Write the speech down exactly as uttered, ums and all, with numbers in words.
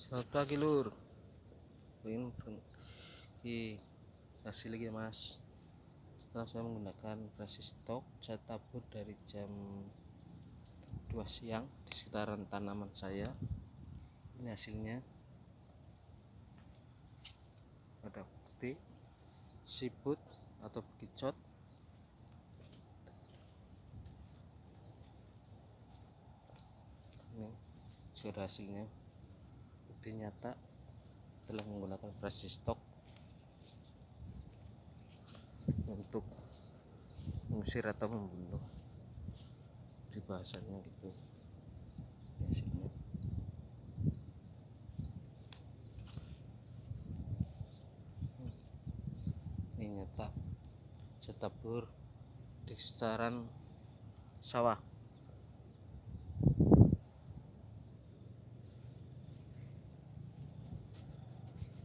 Selamat pagi lur. Ini, ini hasil lagi mas. Setelah saya menggunakan fresh stok, saya tabur dari jam dua siang di sekitaran tanaman saya. Ini hasilnya. Ada putih, siput atau bekicot. Ini sudah hasilnya. Bukti nyata telah menggunakan fresh stock untuk mengusir atau membunuh, di bahasanya gitu hasilnya. Ini nyata saya tabur di sekitaran sawah.